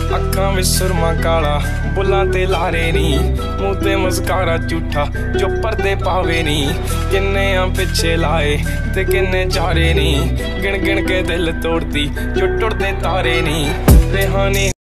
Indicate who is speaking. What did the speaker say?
Speaker 1: अखां विच सुरमा काला बुल्लां ते लारे नी, मूंह ते मस्कारा झूठा जो परदे पावे नी। किन्ने आ पिछे लाए ते किन्ने चारे नी, गिण गिण के दिल तोड़दी जो टुरदे तारे नी। रेहानी